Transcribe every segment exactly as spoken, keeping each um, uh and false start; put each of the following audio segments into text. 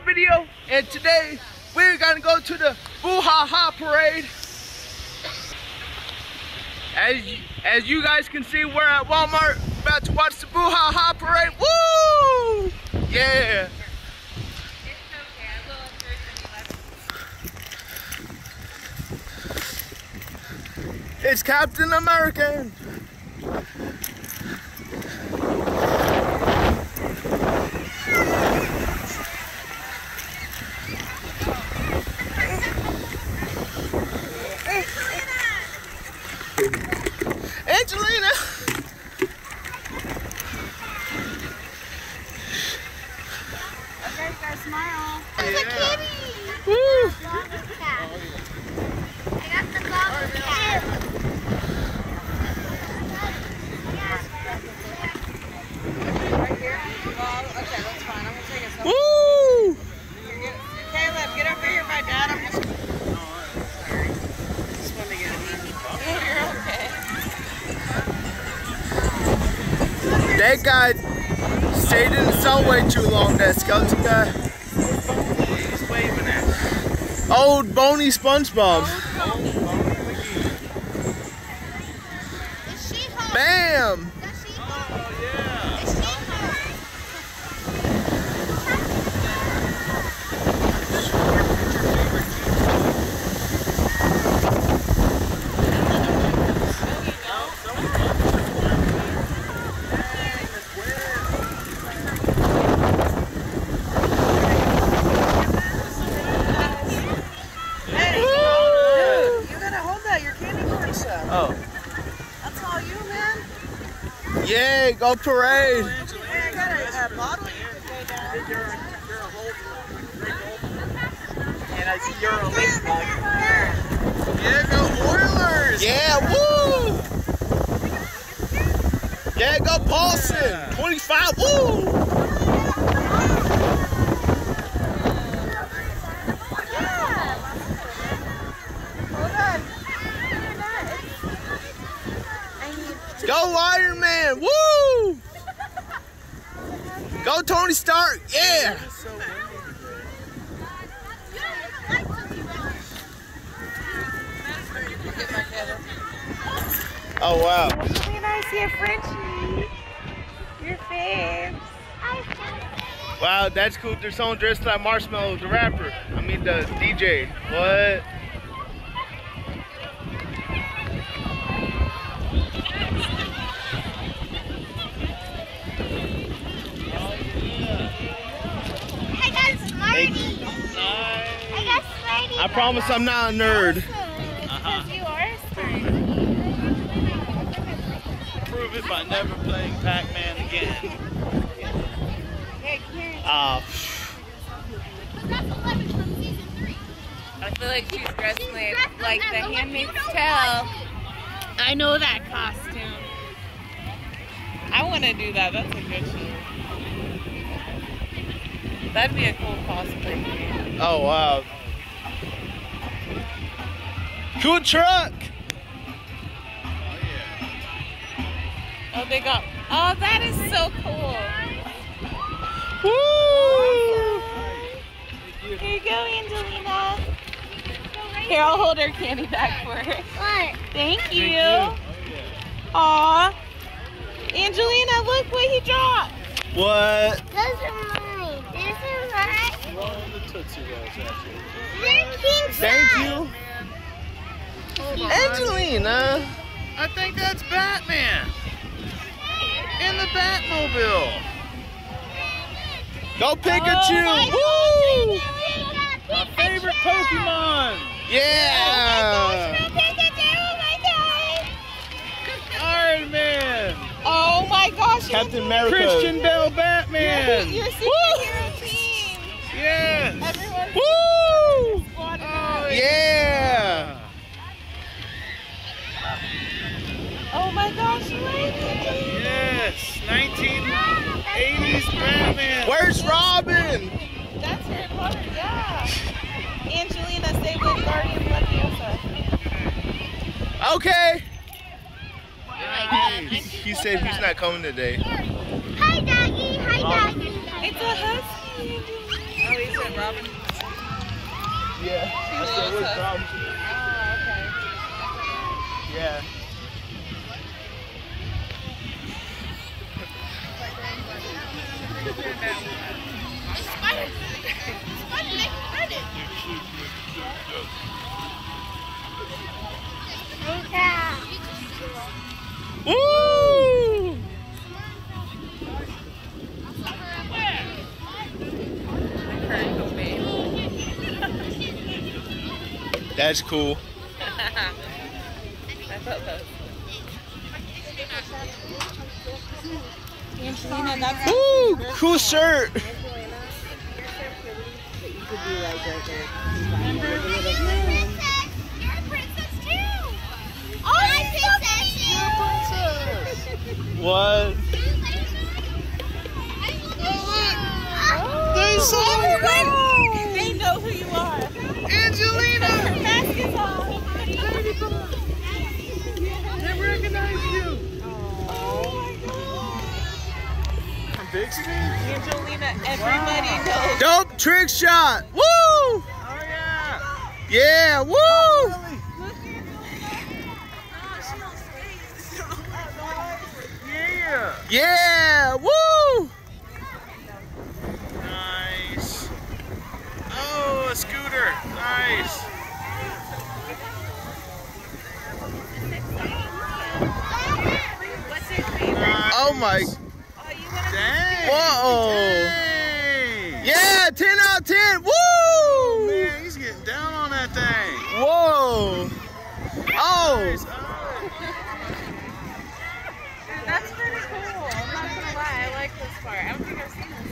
video, and today we're gonna go to the Boo Ha Ha Parade. As you, as you guys can see, we're at Walmart about to watch the Boo Ha Ha Parade. Woo! Yeah. It's Captain America. Angelina. Okay, guys, smile. There's Yeah. a kitty. Woo! Dog and cat. I got the dog and cat. Right here? Well, okay, that's fine. I'm gonna take it. Woo! Caleb, get over here, my dad. I'm just. Just want to get it. You're okay. That guy stayed in the subway too long, that skeleton guy. He's waving at Old bony SpongeBob. Is she home? Bam! Is she home? Is she home? Oh. That's all you, man. Yeah, go parade. Hey, I got a, a bottle you can go down. You're a, you're a and I see you're a link bug. Yeah, go Oilers! Yeah, woo! Yeah, go Paulson. twenty-five, woo! Go Iron Man, woo! Go Tony Stark, yeah! Oh wow. Really nice here, Frenchie. Your faves. Wow, that's cool. There's someone dressed like Marshmallow, the rapper. I mean the D J. What? I got Smarty. I got Smarty. I promise I'm not a nerd. Because you are smart. Prove it by never playing Pac-Man again. Uh, I feel like she's dressed like, like the Handmaid's Tale. I know that costume. I want to do that. That's a good show. That'd be a cool cosplay for me. oh wow. Cool truck. Oh, they got. Oh, that is so cool. Woo! Here you go, Angelina. Here, I'll hold her candy back for her. What? Thank you. Aw. Angelina, look what he dropped. What? Those are mine. These are mine. One of the Tootsie Rolls, actually. They're king Thank size. you. Angelina. I think that's Batman. In the Batmobile. Go Pikachu. Oh Woo! My favorite Pokemon. Yeah. Iron Man. Oh my gosh. Captain America. Christian Bale Batman. Your superhero team. Yes. Everyone's Woo! squatting Oh, up. Yeah. Oh my gosh, you like it? Yes. nineteen eighties Batman. Where's Robin? That's Harry Potter, yeah. Angelina, say with Guardian Leviosa. Okay. Nice. He said he's not coming today. Hi, Doggy. Hi, Doggy. It's a husky. Oh, he's a with Robin? Yeah. She I still loves with us. Robin. Oh, okay. Yeah. Woo! That's cool. I thought that was Angelina, that's Woo! Cool shirt. What? They saw her go! They know who you are. Angelina! Her mask is on. They recognize you! Oh my god. From Big Screen? Angelina, everybody knows. Dope trick shot! Woo! Oh yeah! Yeah, woo! Yeah! Yeah, woo! Nice. Oh, a scooter. Nice. What's his name? Nice. Oh my, Oh, you wanna Dang. whoa! Dang. Yeah, ten out of ten, woo! Man, he's getting down on that thing. Whoa! Oh! Nice. Oh. That's pretty cool. I'm not gonna lie, I like this part. I don't think I've seen this.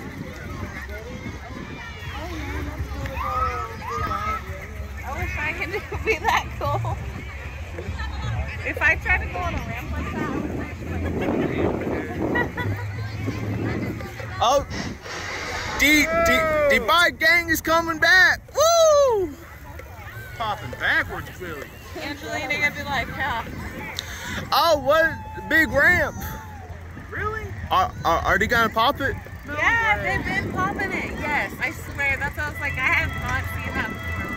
I wish I could be that cool. If I tried to go on a ramp like that, I would Oh! The, the, the bike gang is coming back! Woo! Popping backwards, Billy. Angelina gonna be like, yeah. Oh, what? Big ramp. Really? Are, are, are they gonna pop it? No Yeah, way. they've been popping it. Yes, I swear. That's what I was like. I have not seen that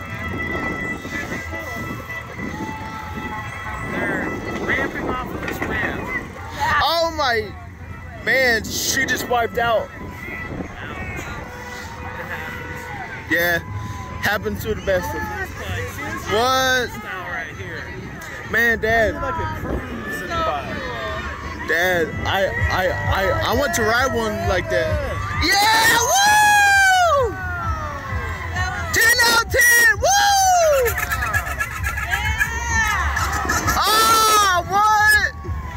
before, man. They're ramping off of this ramp. Oh my, man, she just wiped out. Yeah, happens to the best of us. What? Style right here. Man, Dad, Like a cruising bike. Dad, I, I, I, I want to ride one like that. Yeah, woo! ten out of ten, woo! Ah, what?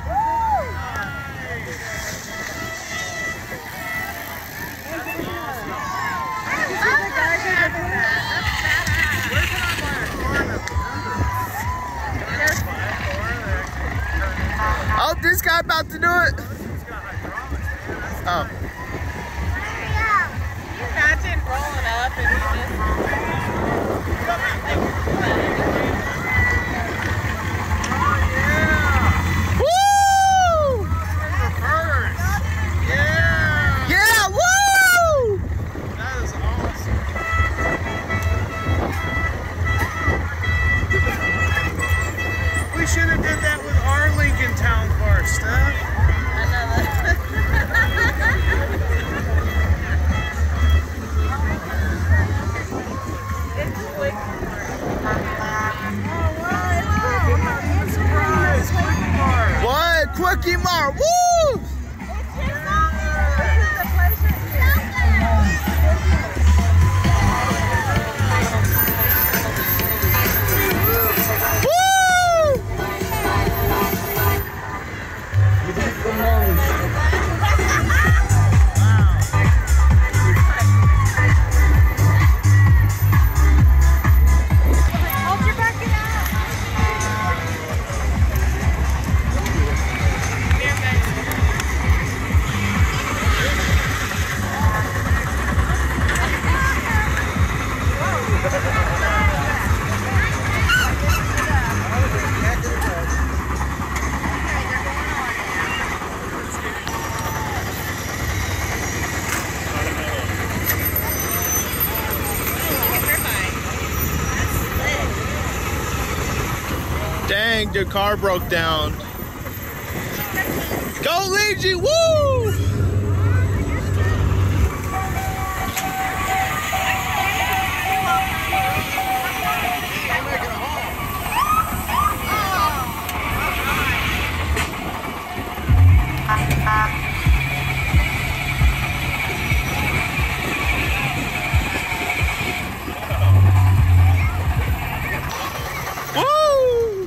Oh, this guy about to do it. Oh. Imagine rolling up and Woo! Yeah! Yeah, woo! That is awesome. We should have did that with our Lincoln Town Car stuff. Surprise! Lincoln Car! What? Quickie Mart, woo! Woo! saying their car broke down. Go Legion! Woo! Woo!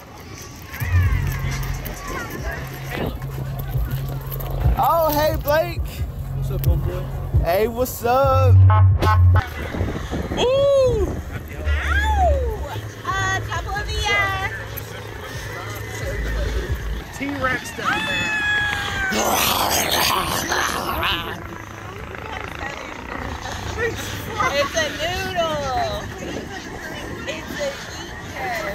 Oh, hey Blake. What's up, homeboy? Hey, what's up? Woo! Uh, couple of the, uh... T-Rex down there. It's a noodle. It's a eater.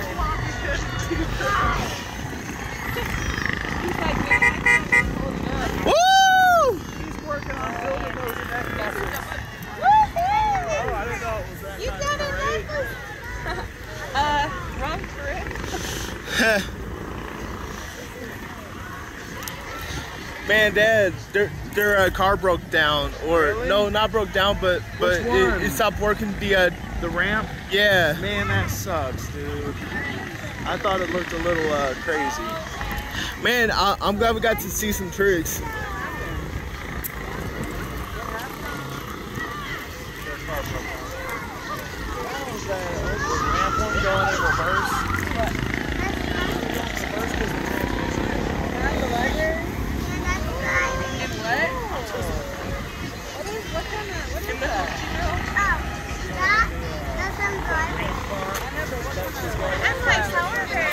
Woo! He's working on building those necklaces. Oh, I didn't know it was that You kind got of a parade. necklace. Uh, wrong trip. Man, Dad, their their uh, car broke down, or Really? no, not broke down, but but Which it, one? it stopped working. The uh, The ramp? yeah, Man, that sucks, dude. I thought it looked a little uh, crazy. man, I, I'm glad we got to see some tricks. The ramp one going in reverse. And what? What is, what kind of, what is that? I'm like, however.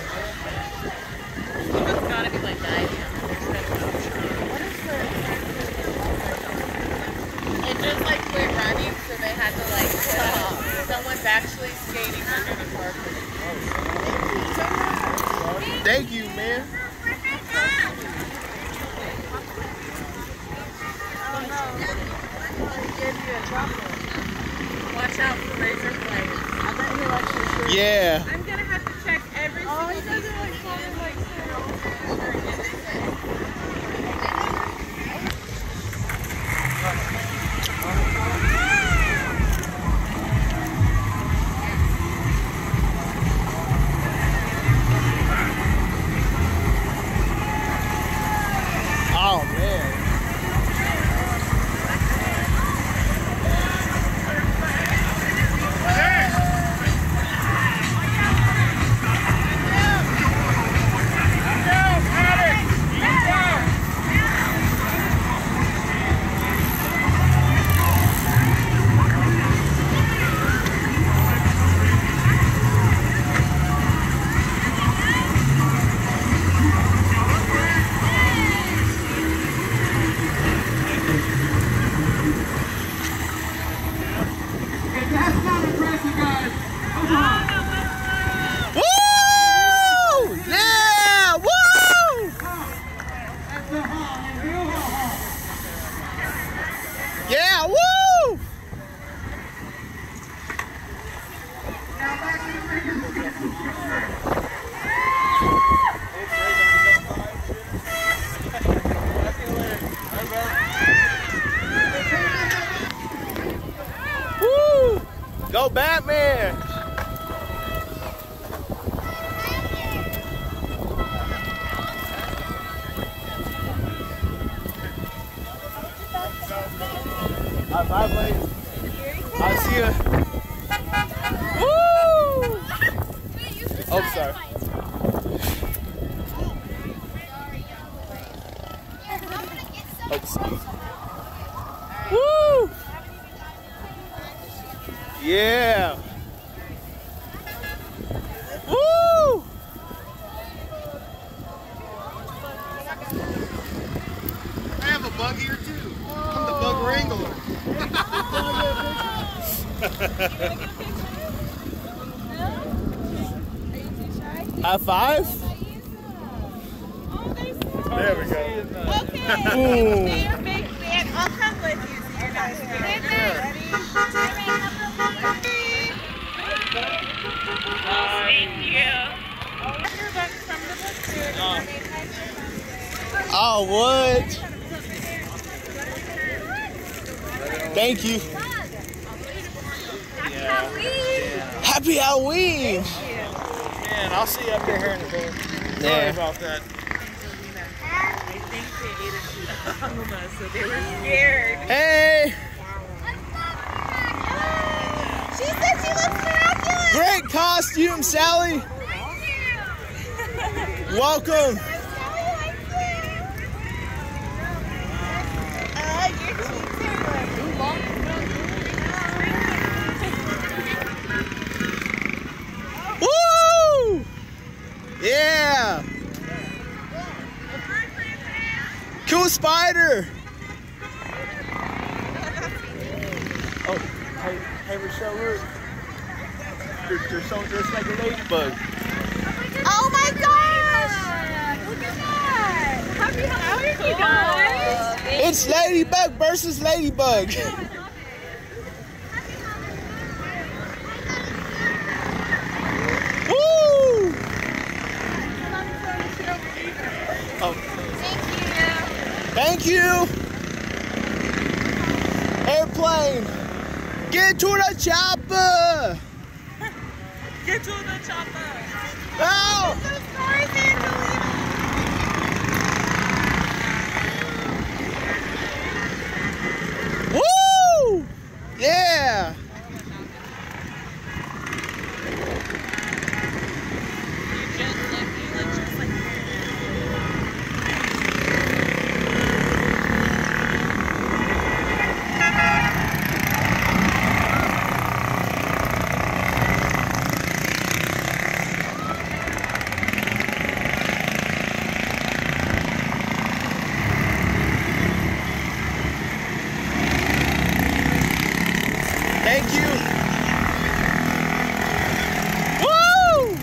It's gotta be like diving. It just like quit running, so they had to like stop. Someone's actually skating under the carpet. Thank you, man. Watch out for razor blades. I bet he likes your shirt. Yeah. I'm gonna have to check every single. Oh, he doesn't like falling like Oh man. Woo! Yeah! Woo! Yeah! Woo! Woo! Go Batman! High five, buddy. I'll see ya. Woo! Oh, sorry. Oops. Woo! Yeah. Woo! I have a bug here too. I'm the bug wrangler. High five? There we go. Okay. Boom. You're a big fan. I'll come with you so you're not scared. Ready? Thank you. Oh, what? Thank you. Happy Halloween! Man, I'll see you up there here in a bit. Sorry Yeah. about that. I think they ate a Chuma, so they were scared. Hey! She said she looks miraculous. Great costume, Sally! Welcome! Woo! Yeah! Cool spider! Oh, hey, hey, Rochelle, look. There, there's something just like a ladybug. Oh my gosh! Look at that! Happy Halloween, you guys! It's Ladybug versus Ladybug. Woo! Oh, thank you. Airplane. Get to the chopper. Get to the chopper. Oh! Woo! Yeah! Thank you. Woo!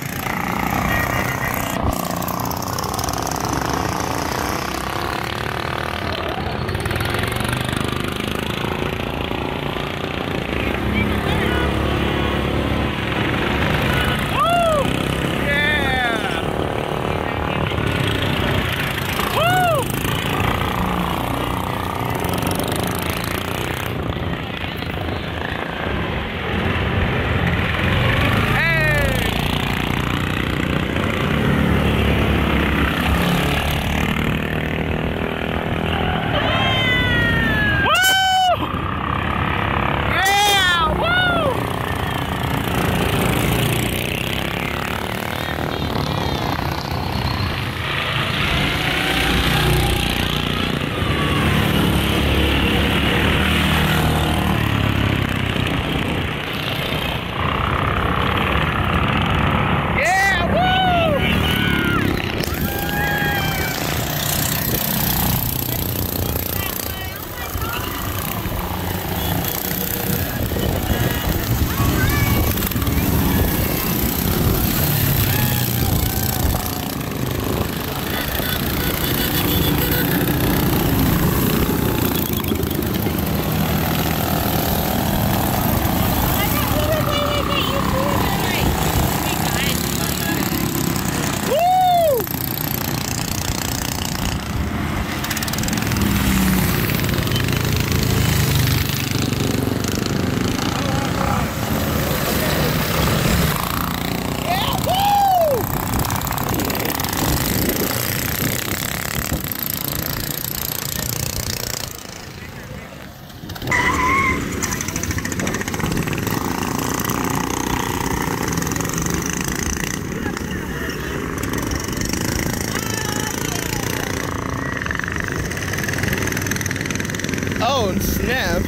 Oh, snap.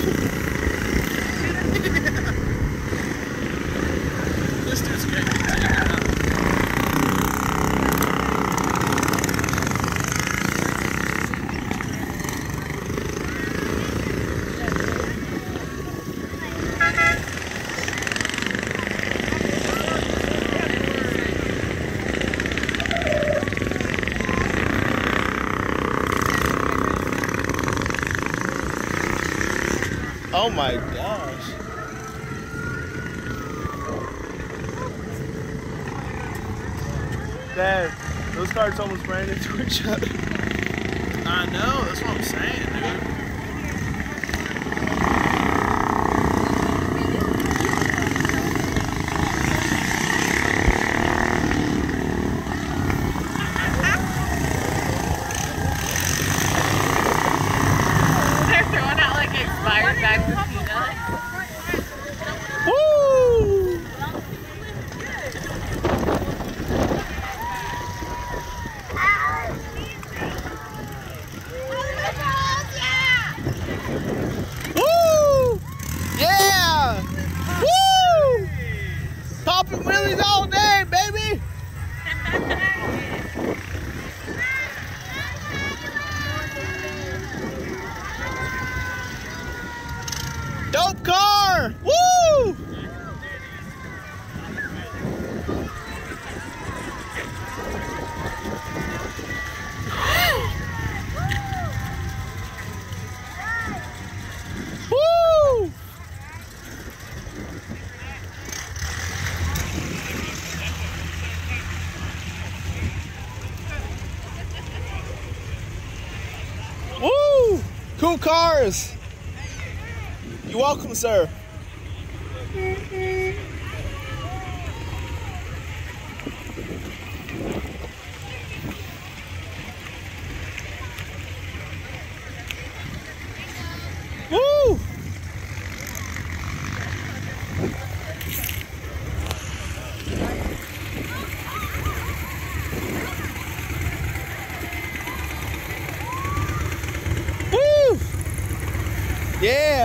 This dude's getting taken out. Oh my gosh. Dad, those cars almost ran into each other. I know, that's what I'm saying, dude. They're throwing out like expired bags of peanuts. Woo! Woo! Yeah! Woo! Popping wheelies all day, baby! Dope car! Woo! Woo! Woo! Cool cars! You're welcome, sir. Woo! Woo! Yeah!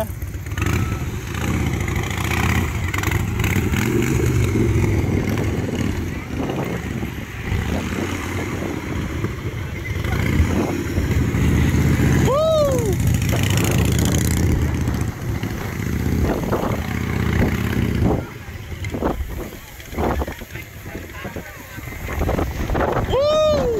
Woo! Woo!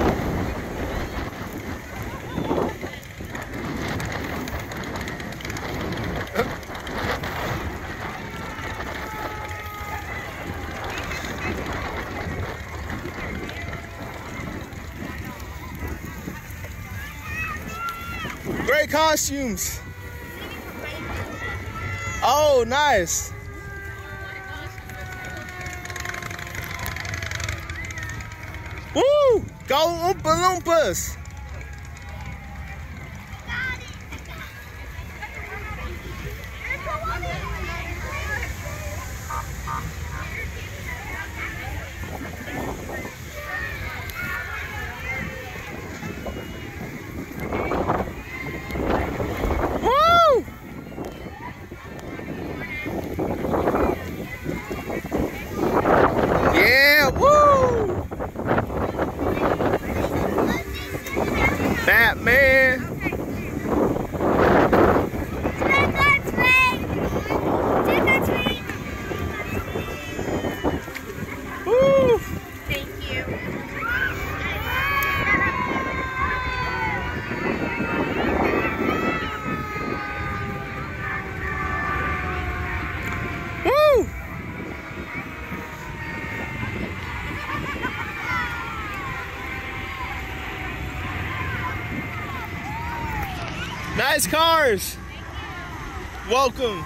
Great costumes. Oh, nice. Woo! Go Oompa Loompas. Woo! Yeah, woo! Batman. Woo! Thank you. Woo! Nice cars. Welcome.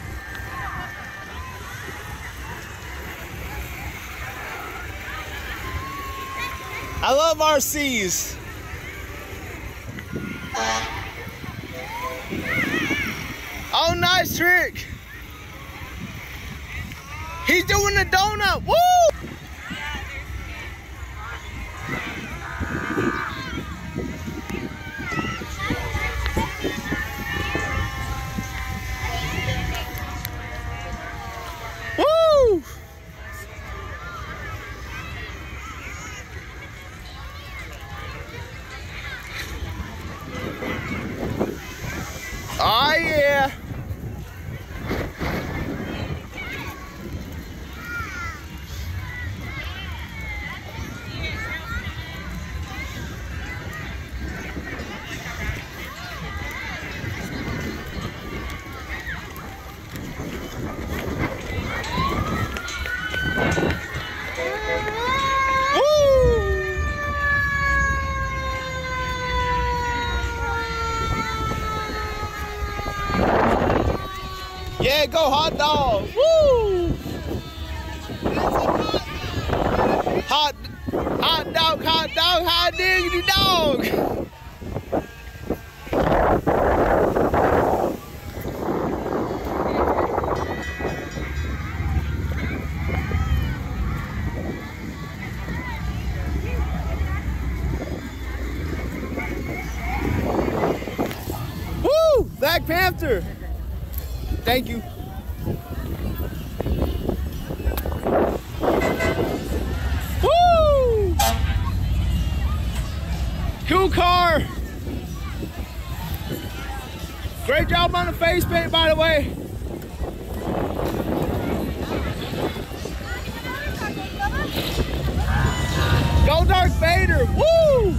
I love R Cs. Oh, nice trick. He's doing the donut. Woo! Woo! Oh yeah. go hot dog. Woo! Hot, hot dog, hot dog, hot diggity dog. Woo! Black Panther. Thank you. Woo! Cool car. Great job on the face paint, by the way. Go Darth Vader. Woo!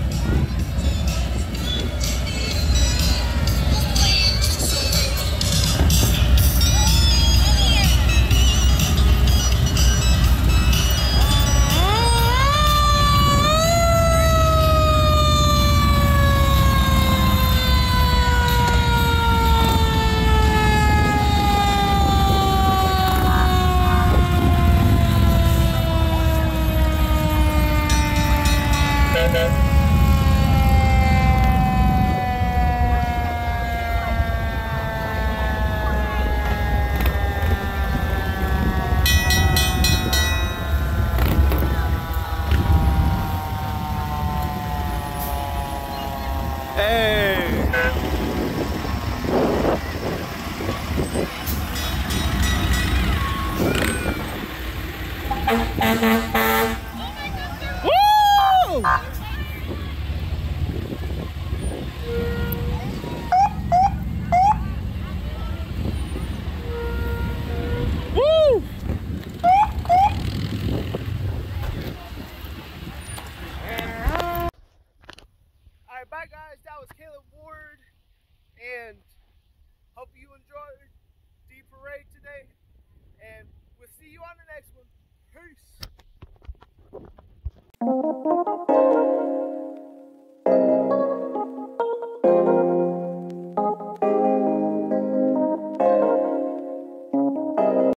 Woo! Woo! Alright, bye guys, that was Caleb Ward, and hope you enjoyed the parade today, and we'll see you on the next one. Peace!